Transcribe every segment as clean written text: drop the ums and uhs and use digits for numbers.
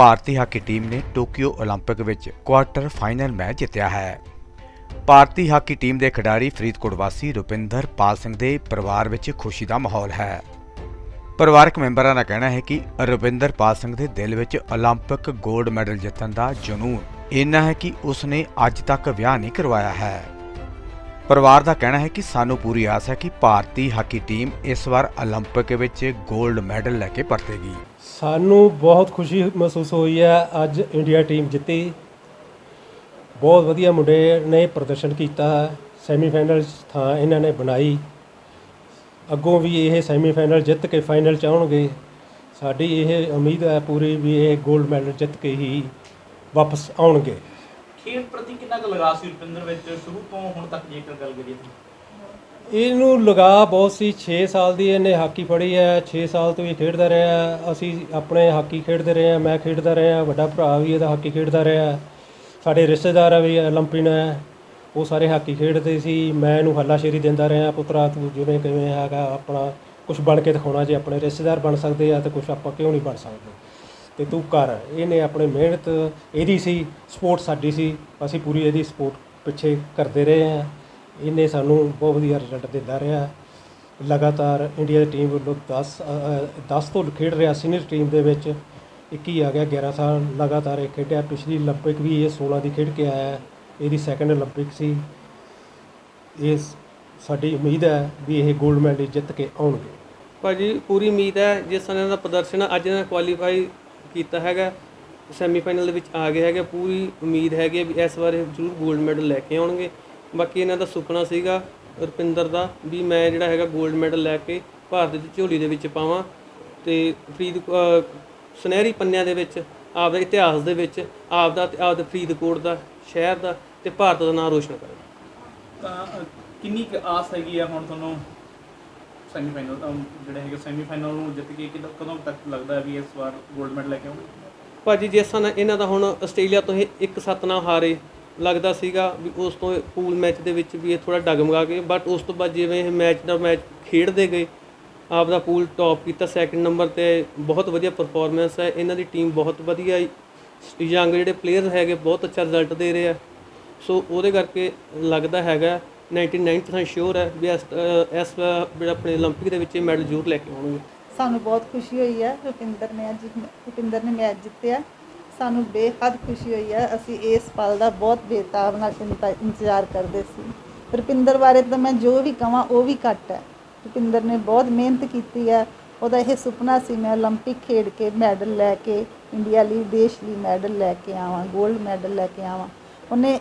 ਭਾਰਤੀ hockey team ਨੇ Tokyo Olympic ਵਿੱਚ quarter final match ਜਿੱਤਿਆ ਹੈ। ਭਾਰਤੀ ਹਾਕੀ ਟੀਮ ਦੇ ਖਿਡਾਰੀ ਫਰੀਦਕੋਟ ਵਾਸੀ ਰੁਪਿੰਦਰ ਪਾਲ ਸਿੰਘ ਦੇ ਪਰਿਵਾਰ ਵਿੱਚ ਖੁਸ਼ੀ ਦਾ ਮਾਹੌਲ ਹੈ। ਪਰਿਵਾਰਕ ਮੈਂਬਰਾਂ ਦਾ ਕਹਿਣਾ ਹੈ ਕਿ ਰੁਪਿੰਦਰ ਪਾਲ ਸਿੰਘ ਦੇ ਦਿਲ ਵਿੱਚ ਓਲੰਪਿਕ ਗੋਲਡ ਮੈਡਲ ਜਿੱਤਣ ਦਾ ਜਨੂੰਨ ਇੰਨਾ ਹੈ ਕਿ ਉਸਨੇ ਅੱਜ ਤੱਕ ਵਿਆਹ ਨਹੀਂ ਕਰਵਾਇਆ ਹੈ। ਪਰਿਵਾਰ ਦਾ ਕਹਿਣਾ ਹੈ ਕਿ ਸਾਨੂੰ ਪੂਰੀ ਆਸ ਹੈ ਕਿ ਭਾਰਤੀ ਹਾਕੀ ਟੀਮ ਇਸ ਵਾਰ ਓਲੰਪਿਕ ਵਿੱਚ ਗੋਲਡ ਮੈਡਲ ਲੈ ਕੇ ਪਰਤੇਗੀ। ਸਾਨੂੰ ਬਹੁਤ ਖੁਸ਼ੀ ਮਹਿਸੂਸ ਹੋਈ ਹੈ। ਅੱਜ ਇੰਡੀਆ ਟੀਮ ਜਿੱਤੀ। ਬਹੁਤ ਵਧੀਆ ਮੁੰਡੇ ਨੇ ਪ੍ਰਦਰਸ਼ਨ ਕੀਤਾ। ਸੈਮੀਫਾਈਨਲ ਥਾਂ ਇਹਨਾਂ ਨੇ ਬਣਾਈ। ਅੱਗੋਂ ਵੀ ਇਹ ਸੈਮੀਫਾਈਨਲ ਜਿੱਤ ਕੇ ਫਾਈਨਲ 'ਚ ਆਉਣਗੇ। ਸਾਡੀ ਇਹ ਉਮੀਦ ਹੈ ਪੂਰੀ ਵੀ ਇਹ ਗੋਲਡ ਮੈਡਲ ਜਿੱਤ ਕੇ ਹੀ ਵਾਪਸ ਆਉਣਗੇ। ਖੇਡ ਪ੍ਰਤੀ ਕਿੰਨਾ ਕੁ ਲਗਾਅ ਸੀ ਰੁਪਿੰਦਰ ਵਿੱਚ ਸ਼ੁਰੂ ਤੋਂ ਹੁਣ ਤੱਕ ਜੇਕਰ ਗੱਲ ਕਰੀਏ ਤਾਂ? ਇਹਨੂੰ ਲਗਾਅ ਬਹੁਤ ਸੀ। 6 ਸਾਲ ਦੀ ਇਹਨੇ ਹਾਕੀ ਫੜੀ ਹੈ। 6 ਸਾਲ ਤੋਂ ਹੀ ਖੇਡਦਾ ਰਿਹਾ। ਅਸੀਂ ਆਪਣੇ ਹਾਕੀ ਖੇਡਦੇ ਰਹੇ ਹਾਂ। ਮੈਂ ਖੇਡਦਾ ਰਿਹਾ। ਵੱਡਾ ਭਰਾ ਵੀ ਇਹਦਾ ਹਾਕੀ ਖੇਡਦਾ ਰਿਹਾ। ਸਾਡੇ ਰਿਸ਼ਤੇਦਾਰ ਵੀ ਓਲੰਪੀਅਨ ਹੈ। ਉਹ ਸਾਰੇ ਹਾਕੀ ਖੇਡਦੇ ਸੀ। ਮੈਂ ਇਹਨੂੰ ਹੱਲਾਸ਼ੇਰੀ ਦਿੰਦਾ ਰਿਹਾ, ਪੁੱਤਰਾ ਤੂੰ ਜਿਵੇਂ ਕਿਵੇਂ ਹੈਗਾ ਆਪਣਾ ਕੁਛ ਬਣ ਕੇ ਦਿਖਾਉਣਾ। ਜੇ ਆਪਣੇ ਰਿਸ਼ਤੇਦਾਰ ਬਣ ਸਕਦੇ ਆ ਤਾਂ ਕੁਛ ਆਪਾਂ ਕਿਉਂ ਨਹੀਂ ਬਣ ਸਕਦੇ, ਅਤੇ ਤੂੰ ਕਰ। ਇਹਨੇ ਆਪਣੀ ਮਿਹਨਤ ਇਹਦੀ ਸੀ, ਸਪੋਰਟ ਸਾਡੀ ਸੀ। ਅਸੀਂ ਪੂਰੀ ਇਹਦੀ ਸਪੋਰਟ ਪਿੱਛੇ ਕਰਦੇ ਰਹੇ ਹਾਂ। ਇਹਨੇ ਸਾਨੂੰ ਬਹੁਤ ਵਧੀਆ ਰਿਜ਼ਲਟ ਦਿੰਦਾ ਰਿਹਾ। ਲਗਾਤਾਰ ਇੰਡੀਆ ਦੀ ਟੀਮ ਵੱਲੋਂ 10 ਤੋਂ ਖੇਡ ਰਿਹਾ। ਸੀਨੀਅਰ ਟੀਮ ਦੇ ਵਿੱਚ 21 ਆ ਗਿਆ। 11 ਸਾਲ ਲਗਾਤਾਰ ਇਹ ਖੇਡਿਆ। ਪਿਛਲੀ ਓਲੰਪਿਕ ਵੀ ਇਹ 16 ਦੀ ਖੇਡ ਕੇ ਆਇਆ। ਇਹਦੀ ਸੈਕਿੰਡ ਓਲੰਪਿਕ ਸੀ। ਇਹ ਸਾਡੀ ਉਮੀਦ ਹੈ ਵੀ ਇਹ ਗੋਲਡ ਮੈਡਲ ਜਿੱਤ ਕੇ ਆਉਣਗੇ। ਭਾਜੀ ਪੂਰੀ ਉਮੀਦ ਹੈ। ਜਿਸ ਤਰ੍ਹਾਂ ਦਾ ਪ੍ਰਦਰਸ਼ਨ ਅੱਜ ਇਹਨਾਂ ਕੁਆਲੀਫਾਈ ਕੀਤਾ ਹੈਗਾ, ਸੈਮੀਫਾਈਨਲ ਦੇ ਵਿੱਚ ਆ ਗਏ ਹੈਗੇ, ਪੂਰੀ ਉਮੀਦ ਹੈਗੀ ਵੀ ਇਸ ਵਾਰ ਜ਼ਰੂਰ ਗੋਲਡ ਮੈਡਲ ਲੈ ਕੇ ਆਉਣਗੇ। ਬਾਕੀ ਇਹਨਾਂ ਦਾ ਸੁਪਨਾ ਸੀਗਾ ਰੁਪਿੰਦਰ ਦਾ ਵੀ ਮੈਂ ਜਿਹੜਾ ਹੈਗਾ ਗੋਲਡ ਮੈਡਲ ਲੈ ਕੇ ਭਾਰਤ ਦੀ ਝੋਲੀ ਦੇ ਵਿੱਚ ਪਾਵਾਂ ਅਤੇ ਸੁਨਹਿਰੀ ਪੰਨਿਆਂ ਦੇ ਵਿੱਚ ਆਪਦਾ ਇਤਿਹਾਸ ਦੇ ਵਿੱਚ ਆਪਦਾ ਫਰੀਦਕੋਟ ਦਾ ਸ਼ਹਿਰ ਦਾ ਅਤੇ ਭਾਰਤ ਦਾ ਨਾਮ ਰੋਸ਼ਨ ਕਰੇ। ਤਾਂ ਕਿੰਨੀ ਕੁ ਆਸ ਹੈਗੀ ਆ ਹੁਣ ਤੁਹਾਨੂੰ ਸੈਮੀਫਾਈਨਲ ਜਿਹੜੇ ਹੈਗੇ ਸੈਮੀਫਾਈਨਲ ਨੂੰ ਜਿੱਤ ਕੇ ਕਦੋਂ ਤੱਕ ਲੱਗਦਾ ਵੀ ਇਸ ਵਾਰ ਗੋਲਡ ਮੈਡਲ ਲੈ ਕੇ ਆਉਣਗੇ? ਭਾਜੀ ਜਿਸ ਤਰ੍ਹਾਂ ਇਹਨਾਂ ਦਾ ਹੁਣ ਆਸਟ੍ਰੇਲੀਆ ਤੋਂ ਇਹ 1-7 ਨਾਲ ਹਾਰੇ, ਲੱਗਦਾ ਸੀਗਾ ਵੀ ਉਸ ਤੋਂ ਪੂਲ ਮੈਚ ਦੇ ਵਿੱਚ ਵੀ ਇਹ ਥੋੜ੍ਹਾ ਡਗਮਗਾ ਗਏ। ਬਟ ਉਸ ਤੋਂ ਬਾਅਦ ਜਿਵੇਂ ਇਹ ਮੈਚ ਖੇਡਦੇ ਗਏ, ਆਪਦਾ ਪੂਲ ਟੌਪ ਕੀਤਾ, ਸੈਕਿੰਡ ਨੰਬਰ 'ਤੇ। ਬਹੁਤ ਵਧੀਆ ਪਰਫੋਰਮੈਂਸ ਹੈ ਇਹਨਾਂ ਦੀ। ਟੀਮ ਬਹੁਤ ਵਧੀਆ, ਯੰਗ ਜਿਹੜੇ ਪਲੇਅਰ ਹੈਗੇ ਬਹੁਤ ਅੱਛਾ ਰਿਜ਼ਲਟ ਦੇ ਰਹੇ ਆ। ਸੋ ਉਹਦੇ ਕਰਕੇ ਲੱਗਦਾ ਹੈਗਾ 99% ਸ਼ੋਰ ਹੈ ਵੀ ਇਸ ਆਪਣੇ ਓਲੰਪਿਕ ਦੇ ਵਿੱਚ ਇਹ ਮੈਡਲ ਜ਼ਰੂਰ ਲੈ ਕੇ ਆਉਣਗੇ। ਸਾਨੂੰ ਬਹੁਤ ਖੁਸ਼ੀ ਹੋਈ ਹੈ। ਰੁਪਿੰਦਰ ਨੇ ਮੈਚ ਜਿੱਤਿਆ। ਸਾਨੂੰ ਬੇਹੱਦ ਖੁਸ਼ੀ ਹੋਈ ਹੈ। ਅਸੀਂ ਇਸ ਪਲ ਦਾ ਬਹੁਤ ਬੇਤਾਬ ਨਾਲ ਇੰਤਜ਼ਾਰ ਕਰਦੇ ਸੀ। ਰੁਪਿੰਦਰ ਬਾਰੇ ਤਾਂ ਮੈਂ ਜੋ ਵੀ ਕਹਾਂ ਉਹ ਵੀ ਘੱਟ ਹੈ। ਰੁਪਿੰਦਰ ਨੇ ਬਹੁਤ ਮਿਹਨਤ ਕੀਤੀ ਹੈ। ਉਹਦਾ ਇਹ ਸੁਪਨਾ ਸੀ ਮੈਂ ਓਲੰਪਿਕ ਖੇਡ ਕੇ ਮੈਡਲ ਲੈ ਕੇ ਇੰਡੀਆ ਲਈ, ਦੇਸ਼ ਲਈ ਮੈਡਲ ਲੈ ਕੇ ਆਵਾਂ, ਗੋਲਡ ਮੈਡਲ ਲੈ ਕੇ ਆਵਾਂ। ਉਹਨੇ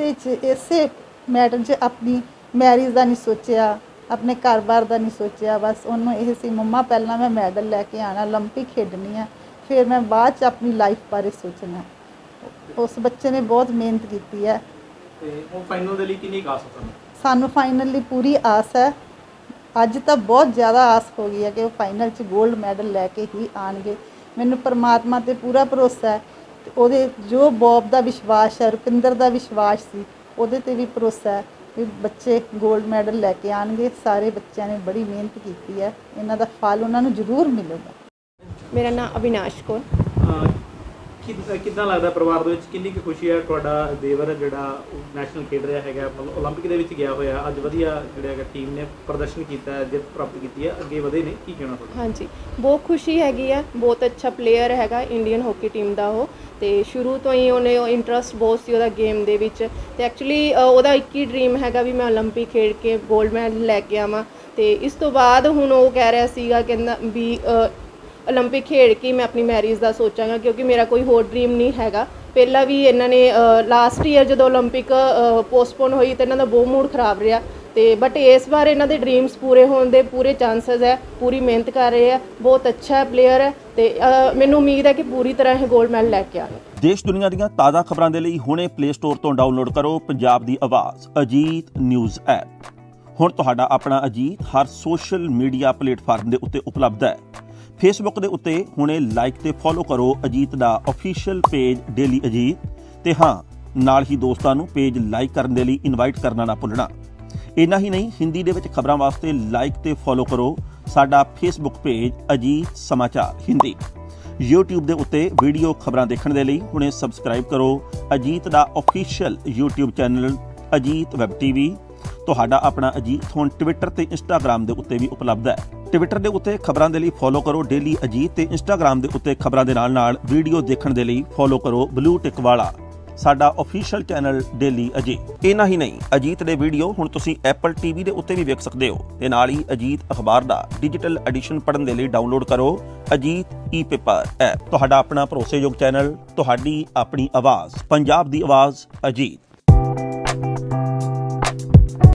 ਇਸੇ ਮੈਡਲ 'ਚ ਆਪਣੀ ਮੈਰਿਜ ਦਾ ਨਹੀਂ ਸੋਚਿਆ, ਆਪਣੇ ਘਰ-ਬਾਰ ਦਾ ਨਹੀਂ ਸੋਚਿਆ। ਬਸ ਉਹਨੂੰ ਇਹ ਸੀ ਮੰਮਾ ਪਹਿਲਾਂ ਮੈਂ ਮੈਡਲ ਲੈ ਕੇ ਆਉਣਾ, ਓਲੰਪਿਕ ਖੇਡਣੀ ਆ, ਫਿਰ ਮੈਂ ਬਾਅਦ 'ਚ ਆਪਣੀ ਲਾਈਫ ਬਾਰੇ ਸੋਚਣਾ। ਉਸ ਬੱਚੇ ਨੇ ਬਹੁਤ ਮਿਹਨਤ ਕੀਤੀ ਹੈ। ਤੇ ਉਹ ਫਾਈਨਲ ਦੇ ਲਈ ਕਿੰਨੀ ਆਸ ਹੈ? ਸਾਨੂੰ ਫਾਈਨਲ ਲਈ ਪੂਰੀ ਆਸ ਹੈ। ਅੱਜ ਤਾਂ ਬਹੁਤ ਜ਼ਿਆਦਾ ਆਸ ਹੋ ਗਈ ਹੈ ਕਿ ਉਹ ਫਾਈਨਲ 'ਚ ਗੋਲਡ ਮੈਡਲ ਲੈ ਕੇ ਹੀ ਆਉਣਗੇ। ਮੈਨੂੰ ਪਰਮਾਤਮਾ 'ਤੇ ਪੂਰਾ ਭਰੋਸਾ ਹੈ। ਅਤੇ ਉਹਦੇ ਜੋ ਬੌਬ ਦਾ ਵਿਸ਼ਵਾਸ ਹੈ, ਰੁਪਿੰਦਰ ਦਾ ਵਿਸ਼ਵਾਸ ਸੀ, ਉਹਦੇ 'ਤੇ ਵੀ ਭਰੋਸਾ ਹੈ ਵੀ ਬੱਚੇ ਗੋਲਡ ਮੈਡਲ ਲੈ ਕੇ ਆਉਣਗੇ। ਸਾਰੇ ਬੱਚਿਆਂ ਨੇ ਬੜੀ ਮਿਹਨਤ ਕੀਤੀ ਹੈ। ਇਹਨਾਂ ਦਾ ਫਲ ਉਹਨਾਂ ਨੂੰ ਜ਼ਰੂਰ ਮਿਲੇਗਾ। ਮੇਰਾ ਨਾਮ ਅਵਿਨਾਸ਼ ਕੌਰ। ਕਿੱਦਾਂ ਲੱਗਦਾ ਪਰਿਵਾਰ ਦੇ ਵਿੱਚ ਕਿੰਨੀ ਕੁ ਖੁਸ਼ੀ ਹੈ? ਤੁਹਾਡਾ ਦੇਵਰ ਜਿਹੜਾ ਨੈਸ਼ਨਲ ਖੇਡ ਰਿਹਾ ਹੈਗਾ, ਮਤਲਬ ਓਲੰਪਿਕ ਦੇ ਵਿੱਚ ਗਿਆ ਹੋਇਆ, ਅੱਜ ਵਧੀਆ ਜਿਹੜਾ ਹੈਗਾ ਟੀਮ ਨੇ ਪ੍ਰਦਰਸ਼ਨ ਕੀਤਾ ਹੈ, ਜਿੱਤ ਪ੍ਰਾਪਤ ਕੀਤੀ ਹੈ, ਅੱਗੇ ਵਧੇ ਨੇ, ਕੀ ਕਹਿਣਾ ਤੁਹਾਡਾ? ਹਾਂਜੀ, ਬਹੁਤ ਖੁਸ਼ੀ ਹੈਗੀ ਆ। ਬਹੁਤ ਅੱਛਾ ਪਲੇਅਰ ਹੈਗਾ ਇੰਡੀਅਨ ਹਾਕੀ ਟੀਮ ਦਾ ਉਹ, ਅਤੇ ਸ਼ੁਰੂ ਤੋਂ ਹੀ ਉਹਨੇ ਇੰਟਰਸਟ ਬਹੁਤ ਸੀ ਉਹਦਾ ਗੇਮ ਦੇ ਵਿੱਚ। ਅਤੇ ਐਕਚੁਅਲੀ ਉਹਦਾ ਇੱਕ ਹੀ ਡਰੀਮ ਹੈਗਾ ਵੀ ਮੈਂ ਓਲੰਪਿਕ ਖੇਡ ਕੇ ਗੋਲਡ ਮੈਡਲ ਲੈ ਕੇ ਆਵਾਂ। ਅਤੇ ਇਸ ਤੋਂ ਬਾਅਦ ਹੁਣ ਉਹ ਕਹਿ ਰਿਹਾ ਸੀਗਾ, ਕਹਿੰਦਾ ਵੀ ਓਲੰਪਿਕ ਖੇਡ ਕੇ ਮੈਂ ਆਪਣੀ ਮੈਰਿਜ ਦਾ ਸੋਚਾਂਗਾ, ਕਿਉਂਕਿ ਮੇਰਾ ਕੋਈ ਹੋਰ ਡਰੀਮ ਨਹੀਂ ਹੈਗਾ। ਪਹਿਲਾਂ ਵੀ ਇਹਨਾਂ ਨੇ ਲਾਸਟ ਈਅਰ ਜਦੋਂ ਓਲੰਪਿਕ ਪੋਸਟਪੋਨ ਹੋਈ ਤਾਂ ਇਹਨਾਂ ਦਾ ਬਹੁਤ ਮੂਡ ਖਰਾਬ ਰਿਹਾ। ਅਤੇ ਬਟ ਇਸ ਵਾਰ ਇਹਨਾਂ ਦੇ ਡਰੀਮਸ ਪੂਰੇ ਹੋਣ ਦੇ ਪੂਰੇ ਚਾਂਸਸ ਹੈ। ਪੂਰੀ ਮਿਹਨਤ ਕਰ ਰਹੇ ਆ। ਬਹੁਤ ਅੱਛਾ ਪਲੇਅਰ ਹੈ ਅਤੇ ਮੈਨੂੰ ਉਮੀਦ ਹੈ ਕਿ ਪੂਰੀ ਤਰ੍ਹਾਂ ਇਹ ਗੋਲਡ ਮੈਡਲ ਲੈ ਕੇ ਆਉਣ। ਦੇਸ਼ ਦੁਨੀਆ ਦੀਆਂ ਤਾਜ਼ਾ ਖਬਰਾਂ ਦੇ ਲਈ ਹੁਣੇ ਪਲੇ ਸਟੋਰ ਤੋਂ ਡਾਊਨਲੋਡ ਕਰੋ ਪੰਜਾਬ ਦੀ ਆਵਾਜ਼ ਅਜੀਤ ਨਿਊਜ਼ ਐਪ। ਹੁਣ ਤੁਹਾਡਾ ਆਪਣਾ ਅਜੀਤ ਹਰ ਸੋਸ਼ਲ ਮੀਡੀਆ ਪਲੇਟਫਾਰਮ ਦੇ ਉੱਤੇ ਉਪਲਬਧ ਹੈ। ਫੇਸਬੁੱਕ ਦੇ ਉੱਤੇ ਹੁਣੇ ਲਾਈਕ ਤੇ ਫੋਲੋ ਕਰੋ ਅਜੀਤ ਦਾ ਅਫੀਸ਼ੀਅਲ ਪੇਜ ਡੇਲੀ ਅਜੀਤ, ਤੇ ਹਾਂ ਨਾਲ ਹੀ ਦੋਸਤਾਂ ਨੂੰ ਪੇਜ ਲਾਈਕ ਕਰਨ ਦੇ ਲਈ ਇਨਵਾਈਟ ਕਰਨਾ ਨਾ ਭੁੱਲਣਾ। ਇੰਨਾ ਹੀ ਨਹੀਂ, ਹਿੰਦੀ ਦੇ ਵਿੱਚ ਖਬਰਾਂ ਵਾਸਤੇ ਲਾਈਕ ਤੇ ਫੋਲੋ ਕਰੋ ਸਾਡਾ ਫੇਸਬੁੱਕ ਪੇਜ ਅਜੀਤ ਸਮਾਚਾਰ ਹਿੰਦੀ। YouTube ਦੇ ਉੱਤੇ ਵੀਡੀਓ ਖਬਰਾਂ ਦੇਖਣ ਦੇ ਲਈ ਹੁਣੇ ਸਬਸਕ੍ਰਾਈਬ ਕਰੋ ਅਜੀਤ ਦਾ official YouTube channel Ajit web TV. ਤੁਹਾਡਾ ਆਪਣਾ ਅਜੀਤ ਹੁਣ ਟਵਿੱਟਰ ਤੇ ਇੰਸਟਾਗ੍ਰਾਮ ਦੇ ਉੱਤੇ ਵੀ ਉਪਲਬਧ ਹੈ। ਟਵਿੱਟਰ ਦੇ ਉੱਤੇ ਖਬਰਾਂ ਦੇ ਲਈ ਫੋਲੋ ਕਰੋ ਡੇਲੀ ਅਜੀਤ ਤੇ ਇੰਸਟਾਗ੍ਰਾਮ ਦੇ ਉੱਤੇ ਖਬਰਾਂ ਦੇ ਨਾਲ ਵੀਡੀਓ ਦੇਖਣ ਦੇ ਲਈ ਫੋਲੋ ਕਰੋ ਬਲੂ ਟਿਕ ਵਾਲਾ ਸਾਡਾ ਆਫੀਸ਼ੀਅਲ ਚੈਨਲ ਡੇਲੀ ਅਜੀਤ। ਇੰਨਾ ਹੀ ਨਹੀਂ, ਅਜੀਤ ਦੇ ਵੀਡੀਓ ਹੁਣ ਤੁਸੀਂ ਐਪਲ ਟੀਵੀ ਦੇ ਉੱਤੇ ਵੀ ਵੇਖ ਸਕਦੇ ਹੋ ਤੇ ਨਾਲ ਹੀ ਅਜੀਤ ਅਖਬਾਰ ਦਾ ਡਿਜੀਟਲ ਐਡੀਸ਼ਨ ਪੜ੍ਹਨ ਦੇ ਲਈ ਡਾਊਨਲੋਡ ਕਰੋ ਅਜੀਤ ਈ-ਪੇਪਰ ਐਪ। ਤੁਹਾਡਾ ਆਪਣਾ ਭਰੋਸੇਯੋਗ ਚੈਨਲ, ਤੁਹਾਡੀ ਆਪਣੀ ਆਵਾਜ਼, ਪੰਜਾਬ ਦੀ ਆਵਾਜ਼ ਅਜੀਤ।